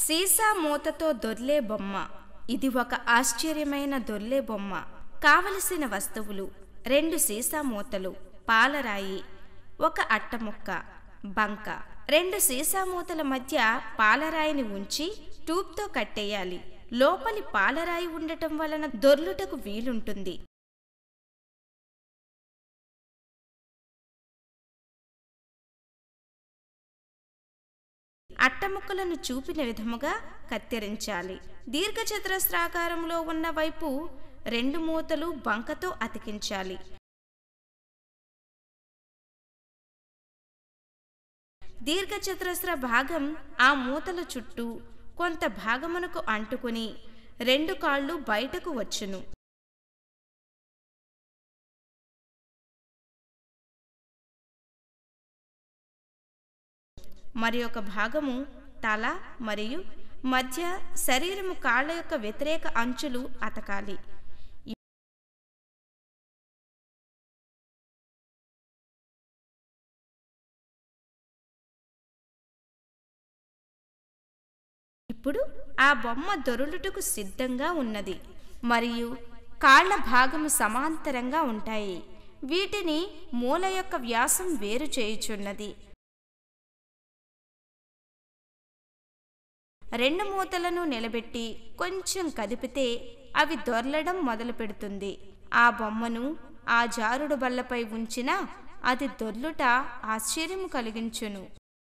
సీసా మూతతో దొర్లే బొమ్మ. ఇది ఒక ఆశ్చర్యమైన దొర్లే బొమ్మ. కావలసిన వస్తువులు: 2 సీసా మూతలు, పాలరాయి, ఒక అట్టముక్క, బంక. 2 సీసా మూతల మధ్య పాలరాయిని ఉంచి ట్యూబ్తో కట్టేయాలి. లోపలి పాలరాయి ఉండటం వలన దొర్లుటకు వీలుంటుంది. అట్టముక్కలను చూపిన విధముగా కత్తిరించాలి. దీర్ఘచతురస్రాకారంలో ఉన్న వైపు 2 మూతలు బంకతో అతికించాలి. దీర్ఘచతురస్ర భాగం ఆ మూతల చుట్టూ కొంత భాగమునకు అంటుకుని 2 కాళ్ళు బయటకు వచ్చును. మరి ఒక భాగము తల మరియు మధ్య శరీరము కాళ్ళ యొక్క వ్యతిరేక అంచులు అతకాలి. ఇప్పుడు ఆ బొమ్మ దొరులుటకు సిద్ధంగా ఉన్నది మరియు కాళ్ళ భాగము సమాంతరంగా ఉంటాయి. వీటిని మూల యొక్క వ్యాసం వేరు చేయుచున్నది. 2 మూతలను నిలబెట్టి కొంచెం కదిపితే అవి దొర్లడం మొదలు పెడుతుంది. ఆ బొమ్మను ఆ జారుడు బల్లపై ఉంచినా అది దొర్లుట ఆశ్చర్యము కలిగించును.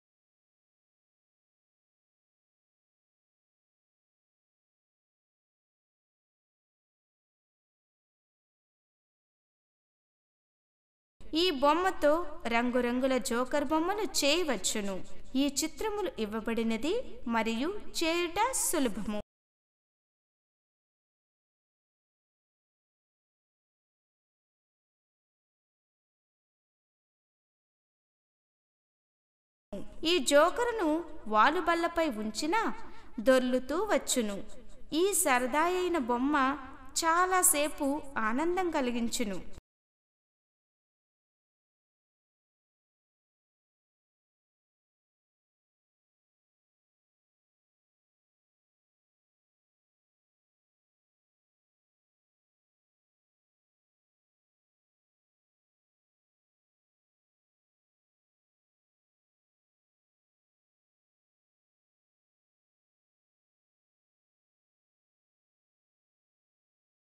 ఈ బొమ్మతో రంగురంగుల జోకర్ బొమ్మలు చేయవచ్చును. ఈ చిత్రములు ఇవ్వబడినది మరియు చేయుట సులభము. ఈ జోకరును వాలుబల్లపై ఉంచినా దొర్లుతూ వచ్చును. ఈ సరదాయైన బొమ్మ చాలాసేపు ఆనందం కలిగించును.